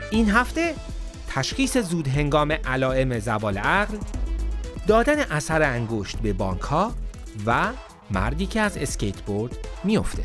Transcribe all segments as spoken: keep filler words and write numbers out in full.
این هفته تشخیص زود هنگام علائم زوال عقل، دادن اثر انگشت به بانک‌ها و مردی که از اسکیتبورد میفته.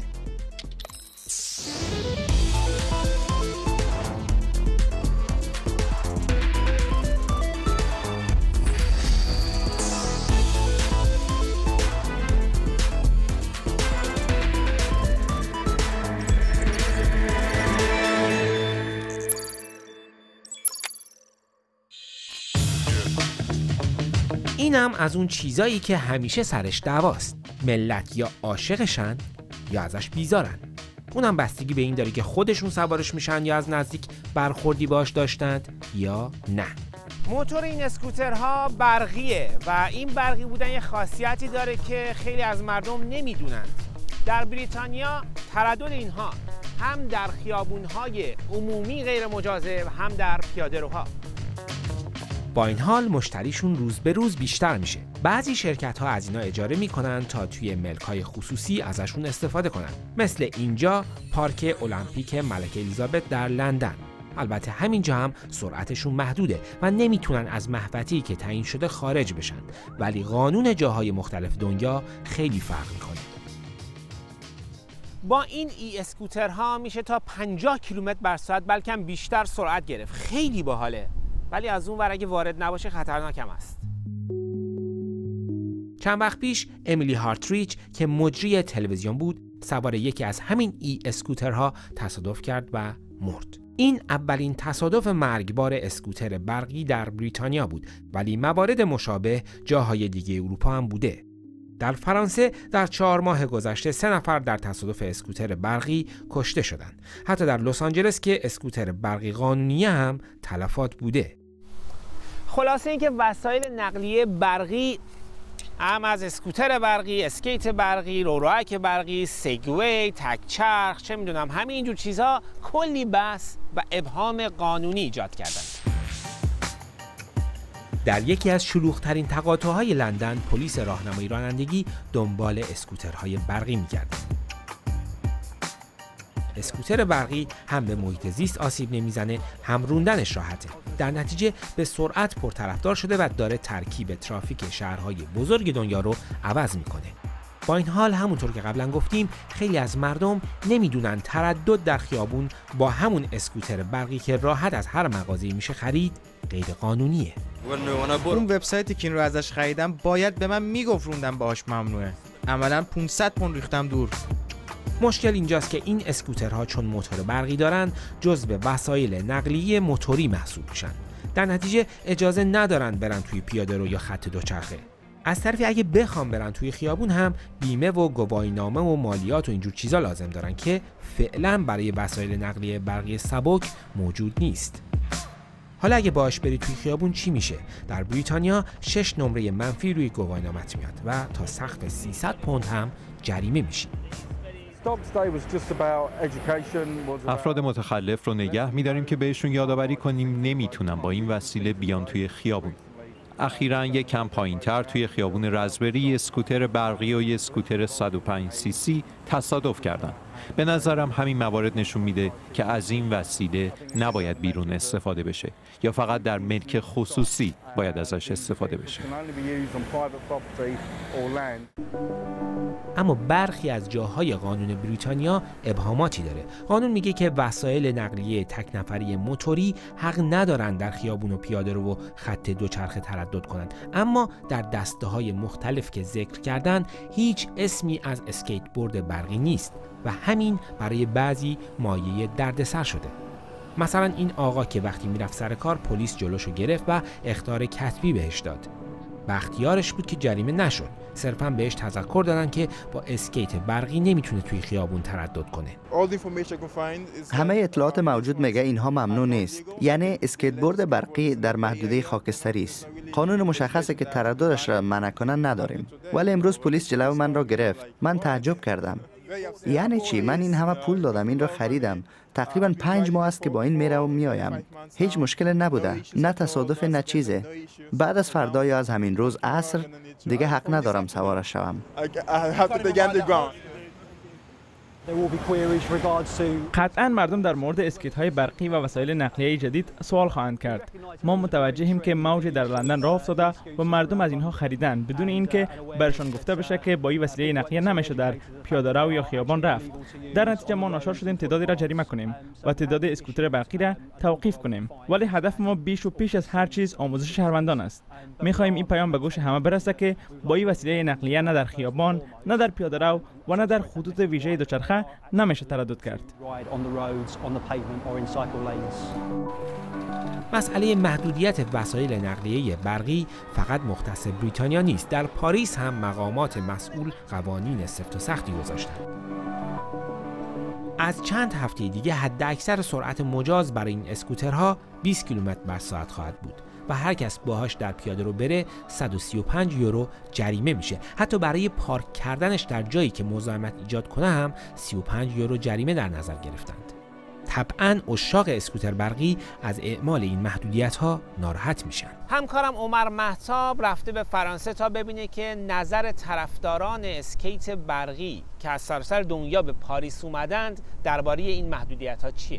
اینم از اون چیزایی که همیشه سرش دعواست. ملت یا عاشقشن یا ازش بیزارن. اونم بستگی به این داره که خودشون سوارش میشن یا از نزدیک برخوردی باش داشتند یا نه. موتور این اسکوترها برقیه و این برقی بودن یه خاصیتی داره که خیلی از مردم نمیدونند. در بریتانیا تردد اینها هم در خیابونهای عمومی غیر مجاز هم در پیاده‌روها. با این حال مشتریشون روز به روز بیشتر میشه. بعضی شرکت ها از اینا اجاره میکنن تا توی ملک های خصوصی ازشون استفاده کنن. مثل اینجا پارک المپیک ملکه الیزابت در لندن. البته همینجا هم سرعتشون محدوده و نمیتونن از محوطه‌ای که تعیین شده خارج بشن. ولی قانون جاهای مختلف دنیا خیلی فرق میکنه. با این ای اسکوترها میشه تا پنجاه کیلومتر بر ساعت بلکه بیشتر سرعت گرفت. خیلی باحاله. ولی از اون ور اگه وارد نباشه خطرناک هم است. چند وقت پیش امیلی هارتریچ که مجری تلویزیون بود سوار یکی از همین ای اسکوترها تصادف کرد و مرد. این اولین تصادف مرگبار اسکوتر برقی در بریتانیا بود، ولی موارد مشابه جاهای دیگه اروپا هم بوده. در فرانسه در چهار ماه گذشته سه نفر در تصادف اسکوتر برقی کشته شدند. حتی در لس آنجلس که اسکوتر برقی قانونی هم تلفات بوده. خلاصه اینکه وسایل نقلیه برقی هم از اسکوتر برقی، اسکیت برقی، رولرک برقی، سگوی، تک چرخ، چه میدونم همین اینجور چیزها کلی بحث و ابهام قانونی ایجاد کردن. در یکی از شلوغ‌ترین تقاطع‌های لندن پلیس راهنمایی رانندگی دنبال اسکوترهای برقی می‌گرده. اسکوتر برقی هم به محیط زیست آسیب نمیزنه، هم روندنش راحته. در نتیجه به سرعت پرطرفدار شده و داره ترکیب ترافیک شهرهای بزرگ دنیا رو عوض میکنه. با این حال همونطور که قبلا گفتیم خیلی از مردم نمیدونن تردد در خیابون با همون اسکوتر برقی که راحت از هر مغازه‌ای میشه خرید غیر قانونیه. اون وبسایتی که این رو ازش خریدم باید به من میگفت روندن باهاش ممنوعه. عملاً پانصد پوند ریختم دور. مشکل اینجاست که این اسکوترها چون موتور برقی دارن جزو وسایل نقلیه موتوری محسوب میشن. در نتیجه اجازه ندارن برن توی پیاده‌رو یا خط دوچرخه. از طرفی اگه بخوام برن توی خیابون هم بیمه و گواهینامه و مالیات و اینجور چیزا لازم دارن که فعلا برای وسایل نقلیه برقی سبک موجود نیست. حالا اگه باش بری توی خیابون چی میشه؟ در بریتانیا شش نمره منفی روی گواهینامت میاد و تا سقف سیصد پوند هم جریمه میشی. افراد متخلف رو نگه می‌داریم که بهشون یادآوری کنیم نمیتونن با این وسیله بیان توی خیابون. اخیراً یک کم پایین‌تر توی خیابون رزبری اسکوتر برقی و یک اسکوتر صد و پنج سی سی تصادف کردن. به نظرم همین موارد نشون میده که از این وسیله نباید بیرون استفاده بشه یا فقط در ملک خصوصی باید ازش استفاده بشه. اما برخی از جاهای قانون بریتانیا ابهاماتی داره. قانون میگه که وسایل نقلیه تک نفری موتوری حق ندارن در خیابون و پیاده‌رو و خط دوچرخه تردد کنند. اما در دسته‌های مختلف که ذکر کردن هیچ اسمی از اسکیتبورد برقی نیست و همین برای بعضی مایه دردسر شده. مثلا این آقا که وقتی میرفت سر کار پلیس جلوشو گرفت و اخطار کتبی بهش داد. بختیارش بود که جریمه نشد. صرفاً بهش تذکر دادن که با اسکیت برقی نمیتونه توی خیابون تردد کنه. همه اطلاعات موجود میگه اینها ممنوع نیست. یعنی اسکیتبورد برقی در محدوده خاکستری است. قانون مشخصه که ترددش را منع کنن نداریم. ولی امروز پلیس جلو من را گرفت. من تعجب کردم. یعنی چی؟ من این همه پول دادم، این را خریدم. تقریبا پنج ماه است که با این میره و میایم. هیچ مشکل نبوده، نه تصادف نه چیزه. بعد از فردا یا از همین روز عصر دیگه حق ندارم سوارش شوم. قطعا مردم در مورد اسکیت های برقی و وسایل نقلیه جدید سوال خواهند کرد. ما متوجهیم که موج در لندن راه افتاده و مردم از اینها خریدن بدون اینکه برشان گفته بشه که با این وسیله نقلیه نمیشه در پیاده‌رو یا خیابان رفت. در نتیجه ما ناچار شدیم تعدادی را جریمه کنیم و تعداد اسکوتر برقی را توقیف کنیم. ولی هدف ما بیش و پیش از هر چیز آموزش شهروندان است. می‌خواهیم این پیام به گوش همه برسه که با این وسیله نقلیه نه در خیابان، نه در پیاده‌رو و نه در خطوط ویژه دوچرخه نمیشه تردد کرد. مسئله محدودیت وسایل نقلیه برقی فقط مختص بریتانیا نیست. در پاریس هم مقامات مسئول قوانین سفت و سختی گذاشتند. از چند هفته دیگه حداکثر سرعت مجاز برای این اسکوترها بیست کیلومتر بر ساعت خواهد بود و هر کس باهاش در پیاده رو بره صد و سی و پنج یورو جریمه میشه. حتی برای پارک کردنش در جایی که مزاحمت ایجاد کنه هم سی و پنج یورو جریمه در نظر گرفتند. طبعاً عشاق اسکوتر برقی از اعمال این محدودیت ها ناراحت میشن. همکارم عمر مهتاب رفته به فرانسه تا ببینه که نظر طرفداران اسکیت برقی که از سراسر دنیا به پاریس اومدند درباره این محدودیت ها چیه.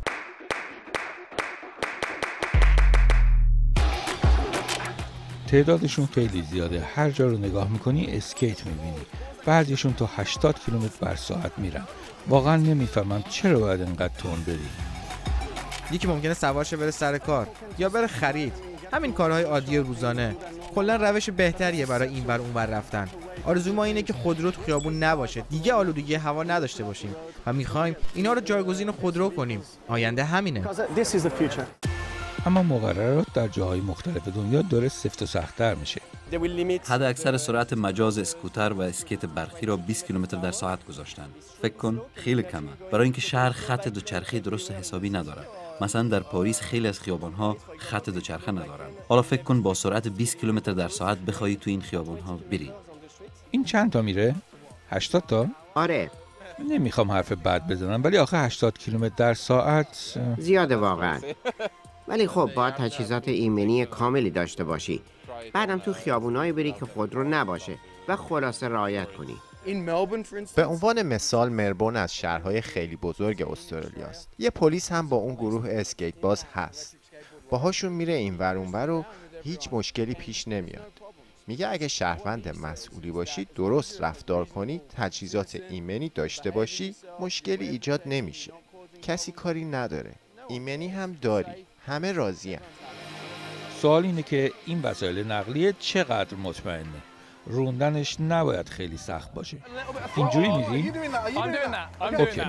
تعدادشون خیلی زیاده. هر جا رو نگاه میکنی اسکیت میبینی. بعضیشون تا هشتاد کیلومتر بر ساعت میرن. واقعا نمیفهمم چرا باید انقدر تون بری. یکی ممکنه سوار شه بره سر کار یا بره خرید. همین کارهای عادی روزانه. کلا روش بهتریه برای این ور اون ور رفتن. آرزوی ما اینه که خودرو تو خیابون نباشه. دیگه آلودگی هوا نداشته باشیم و میخوایم اینا رو جایگزین خودرو کنیم. آینده همینه. اما مقررات در جاهای مختلف دنیا داره سفت و سخت‌تر میشه. حد اکثر سرعت مجاز اسکوتر و اسکیت برقی را بیست کیلومتر در ساعت گذاشتن. فکر کن خیلی کمه. برای اینکه شهر خط دوچرخه درست حسابی نداره. مثلا در پاریس خیلی از خیابان‌ها خط دوچرخه ندارن. حالا فکر کن با سرعت بیست کیلومتر در ساعت بخوای تو این خیابان‌ها بری. این چند تا میره؟ هشتاد تا؟ آره. نمیخوام حرف بد بزنم ولی آخه هشتاد کیلومتر در ساعت زیاده واقعا. ولی خب باید تجهیزات ایمنی کاملی داشته باشی. بعدم تو خیابونایی بری که خودرو نباشه و خلاصه رعایت کنی. به عنوان مثال ملبورن از شهرهای خیلی بزرگ استرالیاست. یه پلیس هم با اون گروه اسکیت باز هست. باهاشون میره این ور اون ور و هیچ مشکلی پیش نمیاد. میگه اگه شهروند مسئولی باشی، درست رفتار کنی، تجهیزات ایمنی داشته باشی، مشکلی ایجاد نمیشه. کسی کاری نداره. ایمنی هم داری. همه راضی هم. سوال اینه که این وسایل نقلیه چقدر مطمئنه؟ روندنش نباید خیلی سخت باشه. اینجوری میری؟ اوکی.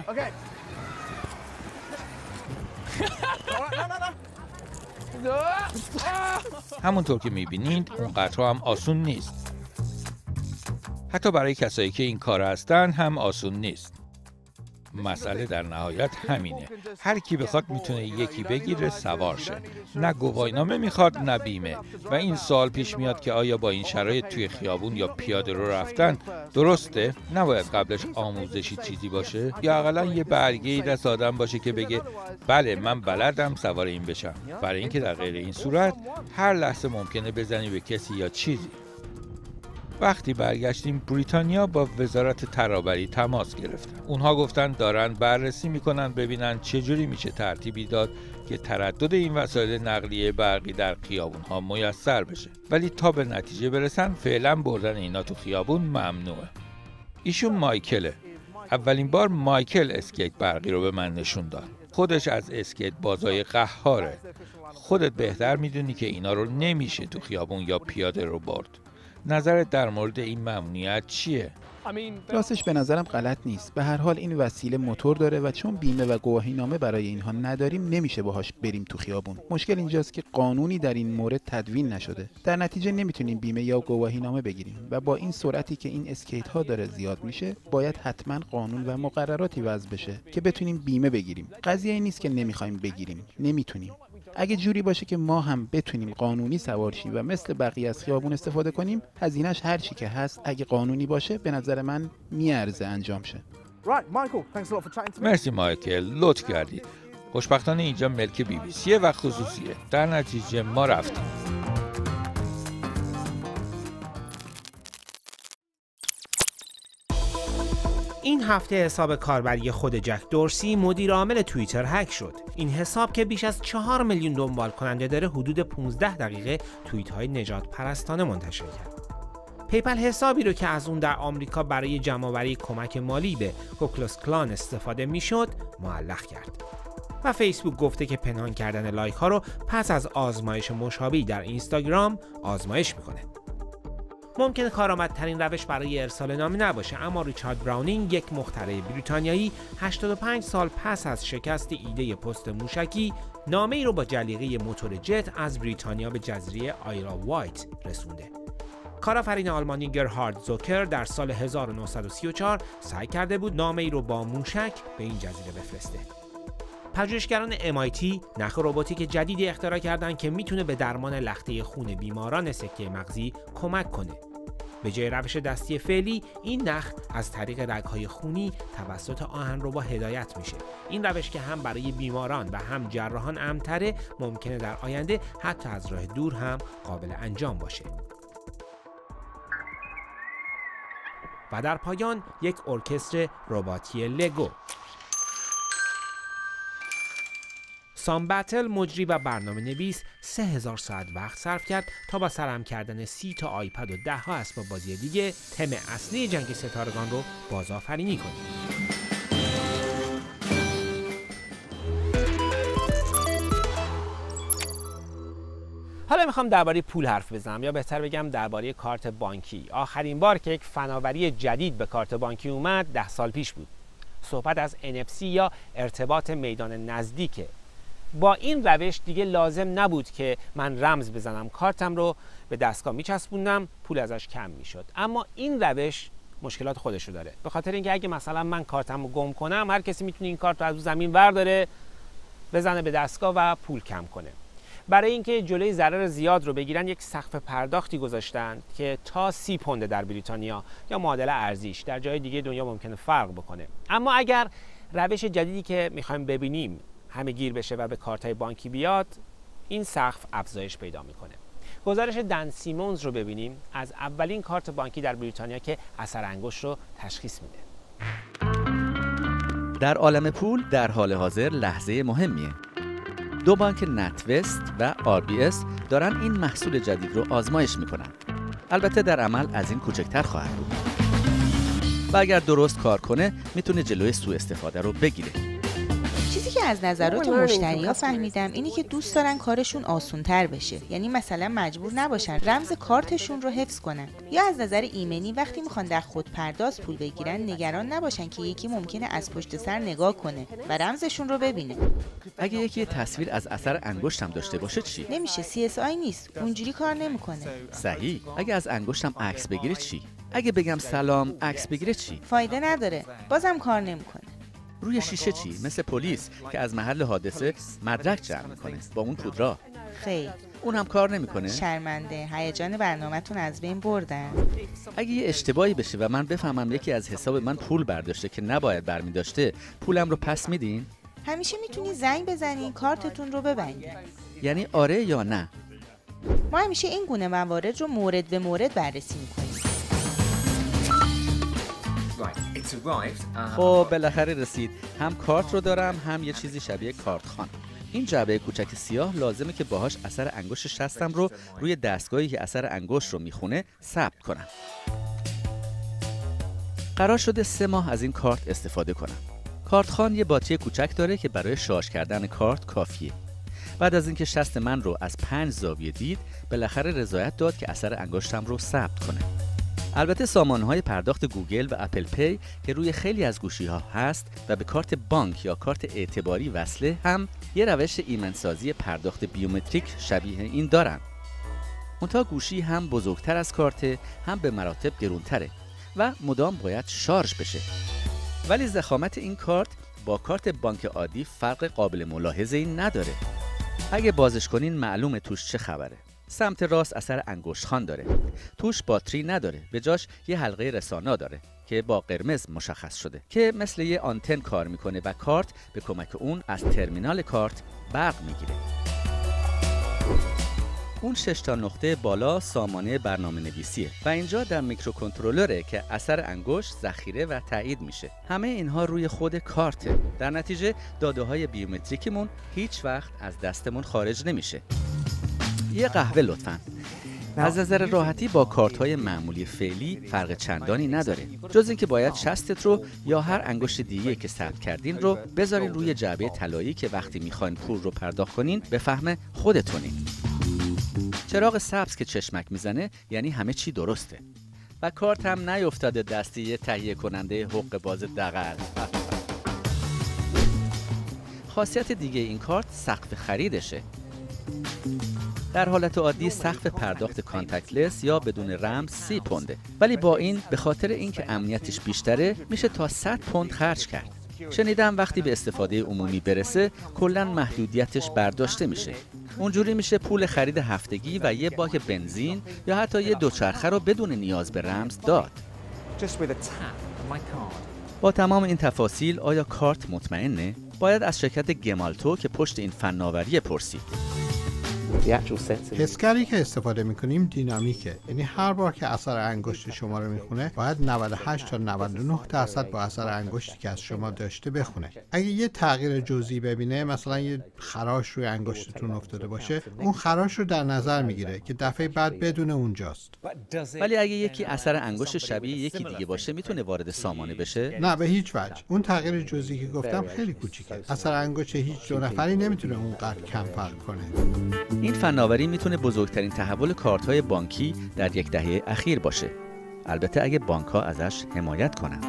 همونطور که میبینید اون قطعا هم آسون نیست. حتی برای کسایی که این کار هستن هم آسون نیست. مسئله در نهایت همینه. هر کی بخواد میتونه یکی بگیره سوار شه. نه گواهینامه میخواد نه بیمه. و این سوال پیش میاد که آیا با این شرایط توی خیابون یا پیاده رو رفتن درسته؟ نباید قبلش آموزشی چیزی باشه؟ یا اقلا یه برگه‌ای دست آدم باشه که بگه بله من بلدم سوار این بشم. برای اینکه در غیر این صورت هر لحظه ممکنه بزنی به کسی یا چیزی. وقتی برگشتیم بریتانیا با وزارت ترابری تماس گرفتن. اونها گفتن دارن بررسی میکنن ببینن چجوری میشه ترتیبی داد که تردد این وسایل نقلیه برقی در خیابون‌ها میسر بشه. ولی تا به نتیجه برسن فعلا بردن اینا تو خیابون ممنوعه. ایشون مایکله. اولین بار مایکل اسکیت برقی رو به من نشون داد. خودش از اسکیت بازای قهاره. خودت بهتر میدونی که اینا رو نمیشه تو خیابون یا پیاده رو برد. نظرت در مورد این ممنوعیت چیه؟ راستش به نظرم غلط نیست. به هر حال این وسیله موتور داره و چون بیمه و گواهینامه برای اینها نداریم نمیشه باهاش بریم تو خیابون. مشکل اینجاست که قانونی در این مورد تدوین نشده. در نتیجه نمیتونیم بیمه یا گواهینامه بگیریم و با این سرعتی که این اسکیت ها داره زیاد میشه باید حتما قانون و مقرراتی وضع بشه که بتونیم بیمه بگیریم. قضیه این نیست که نمیخوایم بگیریم، نمیتونیم. اگه جوری باشه که ما هم بتونیم قانونی سوار شیم و مثل بقیه از خیابون استفاده کنیم، هزینه‌اش هر چی که هست اگه قانونی باشه به نظر من میارزه انجام شه. مرسی مایکل، لطف کردی. خوشبختانه اینجا ملک بی بی سیه و خصوصیه. در نتیجه ما رفتیم. این هفته حساب کاربری خود جک دورسی مدیر عامل توییتر هک شد. این حساب که بیش از چهار میلیون دنبال کننده داره حدود پانزده دقیقه توییت های نجات پرستانه منتشر کرد. پیپل حسابی رو که از اون در آمریکا برای جمع‌آوری کمک مالی به کوکلوس کلان استفاده میشد معلق کرد. و فیسبوک گفته که پنهان کردن لایک ها رو پس از آزمایش مشابهی در اینستاگرام آزمایش میکنه. ممکنه کارآمدترین روش برای ارسال نامه نباشه، اما ریچارد براونینگ، یک مخترع بریتانیایی، هشتاد و پنج سال پس از شکست ایده پست موشکی، نامه‌ای رو با جلیقه موتور جت از بریتانیا به جزیره آیل آف وایت رسونده. کارآفرین آلمانی گرهارد زوکر در سال هزار و نهصد و سی و چهار سعی کرده بود نامه‌ای رو با موشک به این جزیره بفرسته. پژوهشگران ام آی تی نخ رباتیک جدیدی اختراع کردند که میتونه به درمان لخته خون بیماران سکته مغزی کمک کنه. به جای روش دستی فعلی، این نخ از طریق رگ‌های خونی توسط آهنربا هدایت میشه. این روش که هم برای بیماران و هم جراحان امن‌تره، ممکنه در آینده حتی از راه دور هم قابل انجام باشه. و در پایان یک ارکستر رباتی لگو. سام بتل، مجری و برنامه نویس، سه هزار ساعت وقت صرف کرد تا با سرهم کردن سی تا آیپد و ده ها اسباب بازی دیگه تم اصلی جنگ ستارگان رو بازآفرینی کنه. حالا میخوام درباره پول حرف بزنم، یا بهتر بگم درباره کارت بانکی. آخرین بار که یک فناوری جدید به کارت بانکی اومد ده سال پیش بود. صحبت از ان اف سی یا ارتباط میدان نزدیکه. با این روش دیگه لازم نبود که من رمز بزنم، کارتم رو به دستگاه میچسبوندم، پول ازش کم میشد. اما این روش مشکلات خودشو داره، به خاطر اینکه اگه مثلا من کارتم رو گم کنم، هر کسی میتونه این کارت رو از زمین برداره، بزنه به دستگاه و پول کم کنه. برای اینکه جلوی ضرر زیاد رو بگیرن، یک سقف پرداختی گذاشتن که تا سی پونده در بریتانیا یا معادل ارزیش، در جای دیگه دنیا ممکنه فرق بکنه. اما اگر روش جدیدی که میخوایم ببینیم همه گیر بشه و به کارت‌های بانکی بیاد، این سقف افزایش پیدا میکنه. گزارش دن سیمونز رو ببینیم از اولین کارت بانکی در بریتانیا که اثر انگشت رو تشخیص میده. در عالم پول در حال حاضر لحظه مهمیه. دو بانک نتوست و آر بی اس دارن این محصول جدید رو آزمایش میکنن. البته در عمل از این کوچکتر خواهد بود. و اگر درست کار کنه میتونه جلوی سوء استفاده رو بگیره. چیزی که از نظرات مشتری‌ها فهمیدم اینه که دوست دارن کارشون آسان‌تر بشه. یعنی مثلا مجبور نباشن رمز کارتشون رو حفظ کنن، یا از نظر ایمنی وقتی میخوان در خودپرداز پول بگیرن نگران نباشن که یکی ممکنه از پشت سر نگاه کنه و رمزشون رو ببینه. اگه یکی تصویر از اثر انگشتم داشته باشه چی؟ نمیشه، سی اس آی نیست، اونجوری کار نمیکنه. صحیح. اگه از انگشتم عکس بگیره چی؟ اگه بگم سلام عکس بگیره چی؟ فایده نداره، بازم کار نمیکنه. روی شیشه چی؟ مثل پلیس که از محل حادثه مدرک جمع میکنه با اون پودرا. خیر، اون هم کار نمیکنه. شرمنده، هیجان برنامه‌تون از بین بردن. اگه یه اشتباهی بشه و من بفهمم یکی از حساب من پول برداشته که نباید برمی داشته، پولم رو پس میدین؟ همیشه میتونی زنگ بزنی کارتتون رو ببندی. یعنی آره یا نه؟ ما همیشه این گونه موارد رو مورد به مورد بررسی میکنیم. خب بالاخره رسید. هم کارت رو دارم، هم یه چیزی شبیه کارت خان. این جعبه کوچک سیاه لازمه که باهاش اثر انگشت شستم رو روی دستگاهی که اثر انگشت رو میخونه ثبت کنم. قرار شده سه ماه از این کارت استفاده کنم. کارت خان یه باتری کوچک داره که برای شارژ کردن کارت کافیه. بعد از اینکه شست من رو از پنج زاویه دید، بالاخره رضایت داد که اثر انگشتم رو ثبت کنه. البته سامانه‌های پرداخت گوگل و اپل پی که روی خیلی از گوشی‌ها هست و به کارت بانک یا کارت اعتباری وصله هم یه روش ایمن‌سازی پرداخت بیومتریک شبیه این دارن. منتها گوشی هم بزرگتر از کارت، هم به مراتب گرونتره و مدام باید شارژ بشه. ولی ضخامت این کارت با کارت بانک عادی فرق قابل ملاحظه‌ای نداره. اگه بازش کنین معلومه توش چه خبره. سمت راست اثر انگشت خان داره. توش باتری نداره، به جاش یه حلقه رسانا داره که با قرمز مشخص شده که مثل یه آنتن کار میکنه و کارت به کمک اون از ترمینال کارت برق میگیره. اون شش تا نقطه بالا سامانه برنامه نویسیه و اینجا در میکروکنترلره که اثر انگشت ذخیره و تایید میشه. همه اینها روی خود کارته. در نتیجه داده های بیومتریکمون هیچ وقت از دستمون خارج نمیشه. یه قهوه لطفاً. از نظر راحتی با کارت‌های معمولی فعلی فرق چندانی نداره، جز اینکه باید شستت رو یا هر انگشت دیگه که ثبت کردین رو بذارین روی جعبه طلایی که وقتی میخواین پول رو پرداخت کنین به فهم خودتونین. چراغ سبز که چشمک میزنه یعنی همه چی درسته و کارت هم نیفتاده دستی یه تهیه کننده حقوق باز دغل. خاصیت دیگه این کارت سقف خریدشه. در حالت عادی سقف پرداخت کانتکتلس یا بدون رمز سی پونده، ولی با این به خاطر اینکه امنیتش بیشتره میشه تا صد پوند خرج کرد. شنیدم وقتی به استفاده عمومی برسه کلاً محدودیتش برداشته میشه. اونجوری میشه پول خرید هفتگی و یه باک بنزین یا حتی یه دوچرخه رو بدون نیاز به رمز داد. با تمام این تفاصیل آیا کارت مطمئنه؟ باید از شرکت گمالتو که پشت این فناوری پرسید. حسگری که استفاده میکنیم دینامیکه، یعنی هر بار که اثر انگشت شما رو میخونه باید نود و هشت تا نود و نه درصد با اثر انگشتی که از شما داشته بخونه. اگه یه تغییر جزئی ببینه، مثلا یه خراش روی انگشتتون افتاده باشه، اون خراش رو در نظر میگیره که دفعه بعد بدون اونجاست. ولی اگه یکی اثر انگشت شبیه یکی دیگه باشه میتونه وارد سامانه بشه؟ نه، به هیچ وجه. اون تغییر جزئی که گفتم خیلی کوچیکه. اثر انگشت هیچ دو نفری نمیتونه اونقدر کم فرق کنه. این فناوری میتونه بزرگترین تحول کارت‌های بانکی در یک دهه اخیر باشه. البته اگه بانک‌ها ازش حمایت کنن.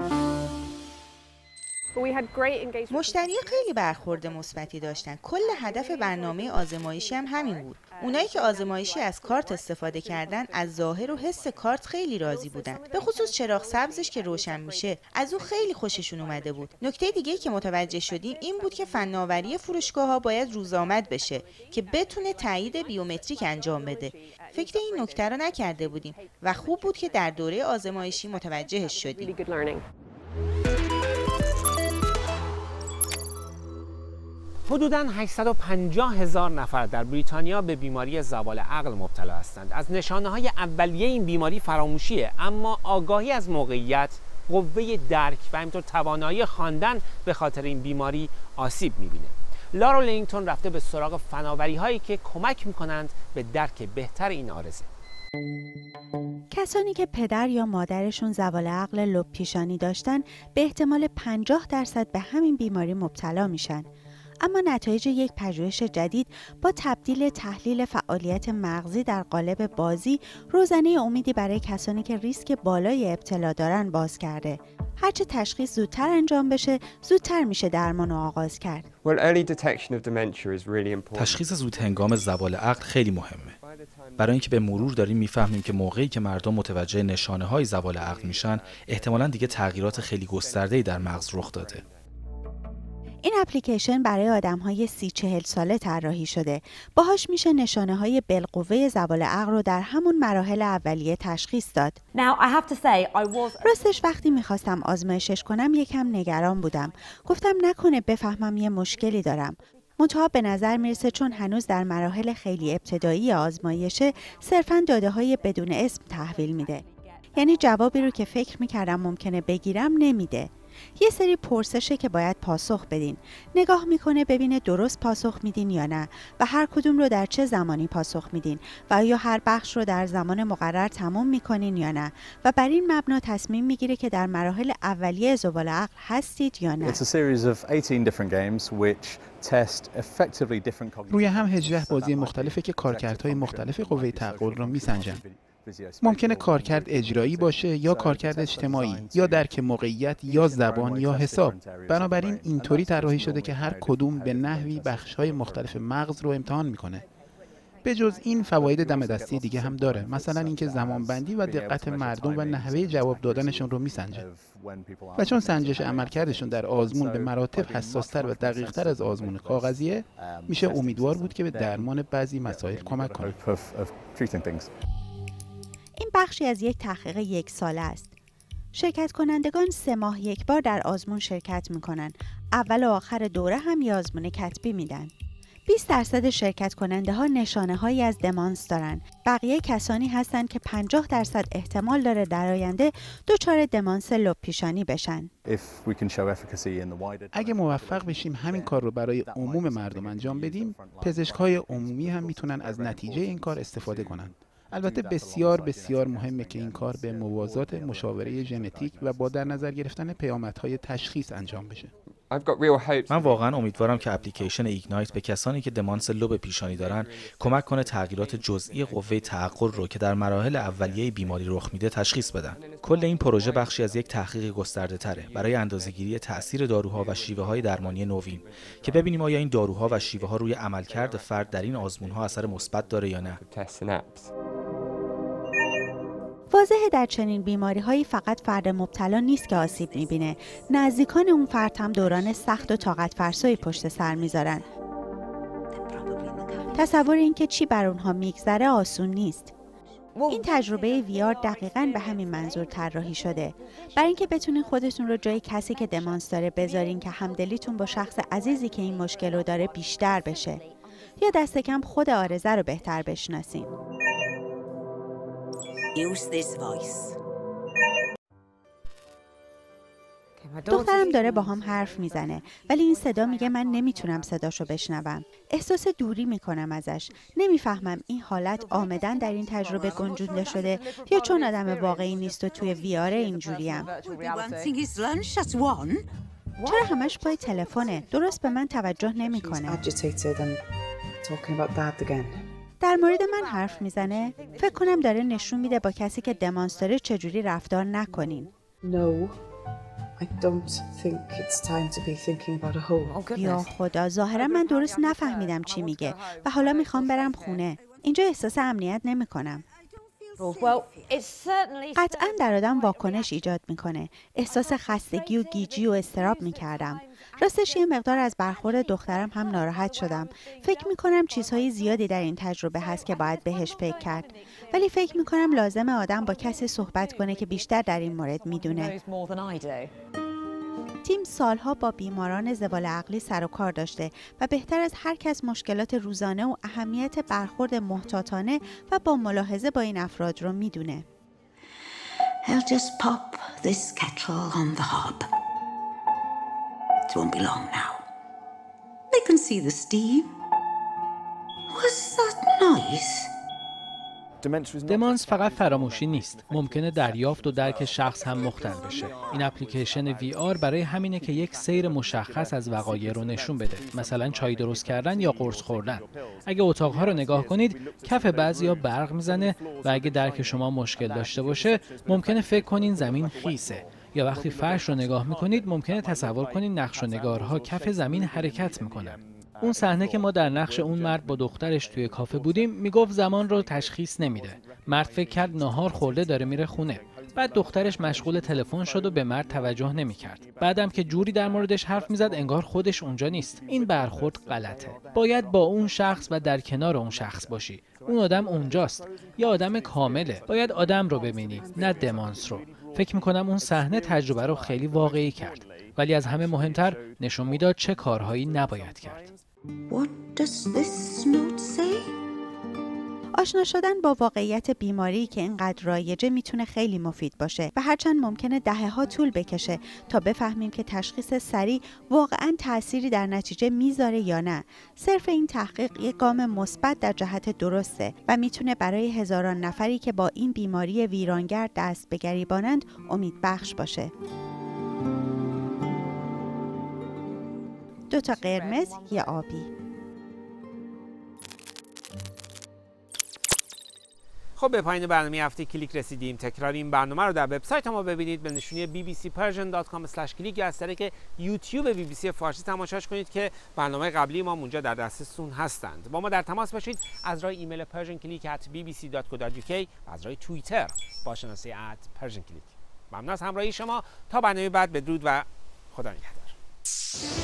مشتری خیلی برخورد مثبتی داشتن. کل هدف برنامه آزمایشی هم همین بود. اونایی که آزمایشی از کارت استفاده کردن از ظاهر و حس کارت خیلی راضی بودن. به خصوص چراغ سبزش که روشن میشه، از اون خیلی خوششون اومده بود. نکته دیگه که متوجه شدیم این بود که فناوری فروشگاه‌ها باید روزآمد بشه که بتونه تایید بیومتریک انجام بده. فکر این نکته رو نکرده بودیم و خوب بود که در دوره آزمایشی متوجهش شدیم. حدوداً هشتصد و پنجاه هزار نفر در بریتانیا به بیماری زوال عقل مبتلا هستند. از نشانه‌های اولیه این بیماری فراموشیه، اما آگاهی از موقعیت، قوه درک و همینطور توانایی خواندن به خاطر این بیماری آسیب می‌بینه. لارا لینگتون رفته به سراغ فناوری‌هایی که کمک می‌کنند به درک بهتر این عارضه. کسانی که پدر یا مادرشون زوال عقل لب پیشانی داشتن به احتمال پنجاه درصد به همین بیماری مبتلا میشن. اما نتایج یک پژوهش جدید با تبدیل تحلیل فعالیت مغزی در قالب بازی روزنه امیدی برای کسانی که ریسک بالای ابتلا دارن باز کرده. هرچه تشخیص زودتر انجام بشه، زودتر میشه درمان رو آغاز کرد. تشخیص زود هنگام زوال عقل خیلی مهمه. برای اینکه به مرور داریم میفهمیم که موقعی که مردم متوجه نشانه های زوال عقل میشن، احتمالاً دیگه تغییرات خیلی گسترده‌ای در مغز رخ داده. این اپلیکیشن برای آدم‌های سی چهل ساله طراحی شده. باهاش میشه نشانه‌های بالقوه زوال عقل رو در همون مراحل اولیه تشخیص داد. راستش وقتی میخواستم آزمایشش کنم یکم نگران بودم. گفتم نکنه بفهمم یه مشکلی دارم. منتها به نظر میرسه چون هنوز در مراحل خیلی ابتدایی آزمایشه، صرفاً داده‌های بدون اسم تحویل میده. یعنی جوابی رو که فکر میکردم ممکنه بگیرم نمیده. یه سری پرسشه که باید پاسخ بدین. نگاه میکنه ببینه درست پاسخ میدین یا نه و هر کدوم رو در چه زمانی پاسخ میدین و آیا هر بخش رو در زمان مقرر تمام میکنین یا نه و بر این مبنا تصمیم میگیره که در مراحل اولیه زوال عقل هستید یا نه. روی هم هجده بازی مختلفه که کارکردهای مختلف قوه تعقل رو میسنجن. ممکنه کارکرد اجرایی باشه یا کارکرد اجتماعی یا درک موقعیت یا زبان یا حساب. بنابراین اینطوری طراحی شده که هر کدوم به نحوی بخش‌های مختلف مغز رو امتحان میکنه. به جز این فواید دم دستی دیگه هم داره، مثلا اینکه زمانبندی و دقت مردم و نحوه جواب دادنشون رو میسنجه. و چون سنجش عملکردشون در آزمون به مراتب حساس‌تر و دقیق‌تر از آزمون کاغذیه، میشه امیدوار بود که به درمان بعضی مسائل کمک کنه. این بخشی از یک تحقیق یک ساله است. شرکت کنندگان سه ماه یک بار در آزمون شرکت میکنن. اول و آخر دوره هم یه آزمون کتبی میدن. بیست درصد شرکت کننده ها نشانه هایی از دمانس دارن. بقیه کسانی هستند که پنجاه درصد احتمال داره در آینده دچار دمانس لب پیشانی بشن. اگه موفق بشیم همین کار رو برای عموم مردم انجام بدیم، پزشک‌های عمومی هم میتونن از نتیجه این کار استفاده کنن. البته بسیار بسیار مهمه که این کار به موازات مشاوره ژنتیک و با در نظر گرفتن پیامدهای تشخیص انجام بشه. من واقعا امیدوارم که اپلیکیشن ایگنایت به کسانی که دمانس لب پیشانی دارن کمک کنه تغییرات جزئی قوه تعقل رو که در مراحل اولیه بیماری رخ میده تشخیص بدن. کل این پروژه بخشی از یک تحقیق گسترده تره برای اندازه‌گیری تاثیر داروها و شیوه‌های درمانی نوین که ببینیم آیا این داروها و شیوه‌ها روی عملکرد فرد در این آزمون‌ها اثر مثبت داره یا نه. واضحه در چنین بیماری‌هایی فقط فرد مبتلا نیست که آسیب می‌بینه، نزدیکان اون فرد هم دوران سخت و طاقت فرسایی پشت سر می‌ذارن. تصور این که چی بر اونها میگذره آسون نیست. این تجربه وی آر دقیقاً به همین منظور طراحی شده، برای اینکه بتونین خودتون رو جای کسی که دمانس داره بذارین که همدلیتون با شخص عزیزی که این مشکل رو داره بیشتر بشه، یا دست کم خود عارضه رو بهتر بشناسین. Use this voice. دخترم داره با هم حرف میزنه ولی این صدا میگه من نمیتونم صداشو بشنوم. احساس دوری میکنم ازش. نمیفهمم این حالت عامداً در این تجربه گنجونده شده یا چون آدم واقعی نیست و توی وی آر اینجوریم. چرا همش پای تلفنه؟ درست به من توجه نمیکنه. در مورد من حرف میزنه؟ فکر کنم داره نشون میده با کسی که دمانس داره چجوری رفتار نکنین. No. I don't think it's time to be thinking about a hole. یا خدا، ظاهرا من درست نفهمیدم چی میگه و حالا میخوام برم خونه. اینجا احساس امنیت نمیکنم. قطعاً در آدم واکنش ایجاد میکنه. احساس خستگی و گیجی و اضطراب میکردم. راستش یه مقدار از برخورد دخترم هم ناراحت شدم. فکر میکنم چیزهای زیادی در این تجربه هست که باید بهش فکر کرد. ولی فکر میکنم لازمه آدم با کسی صحبت کنه که بیشتر در این مورد میدونه. تیم سالها با بیماران زوال عقلی سر و کار داشته و بهتر از هر کس مشکلات روزانه و اهمیت برخورد محتاطانه و با ملاحظه با این افراد رو میدونه. I'll just pop this kettle on the hob. It won't be long now. They can see the steam. Was that noise? دمانس فقط فراموشی نیست. ممکنه دریافت و درک شخص هم مختل بشه. این اپلیکیشن وی آر برای همینه که یک سیر مشخص از وقایع رو نشون بده. مثلا چای درست کردن یا قرص خوردن. اگه اتاقها رو نگاه کنید، کف بعضیا برق میزنه و اگه درک شما مشکل داشته باشه، ممکنه فکر کنین زمین خیسه. یا وقتی فرش رو نگاه میکنید، ممکنه تصور کنین نقش و نگارها کف زمین حرکت میکنن. اون صحنه که ما در نقش اون مرد با دخترش توی کافه بودیم، میگفت زمان رو تشخیص نمیده. مرد فکر کرد ناهار خورده داره میره خونه. بعد دخترش مشغول تلفن شد و به مرد توجه نمیکرد. بعدم که جوری در موردش حرف میزد انگار خودش اونجا نیست. این برخورد غلطه. باید با اون شخص و در کنار اون شخص باشی. اون آدم اونجاست. یا آدم کامله. باید آدم رو ببینی، نه دمانس رو. فکر میکنم اون صحنه تجربه رو خیلی واقعی کرد. ولی از همه مهمتر نشون میداد چه کارهایی نباید کرد. What does this note say? آشنا شدن با واقعیت بیماری که اینقدر رایجه میتونه خیلی مفید باشه و هرچند ممکنه دهه‌ها طول بکشه تا بفهمیم که تشخیص سریع واقعاً تأثیری در نتیجه میذاره یا نه. صرف این تحقیق یک گام مثبت در جهت درسته و میتونه برای هزاران نفری که با این بیماری ویرانگر دست به گریبانند امید بخش باشه. دو تا قرمز، یه آبی. خب به پایان برنامه هفته کلیک رسیدیم. تکرار این برنامه رو در وبسایت ما ببینید به نشونی بی بی سی پرژن دات کام اسلش کلیک یا از طریق یوتیوب بی بی سی فارسی تماشاش کنید که برنامه قبلی ما اونجا در دسترستون هستند. با ما در تماس باشید از راه ایمیل پرژن کلیک ات بی بی سی دات کو دات یو کی و از راه توییتر با شناسه ات پرژن کلیک. ممنون از همراهی شما. تا برنامه بعد، بدرود و خدا نگهدار.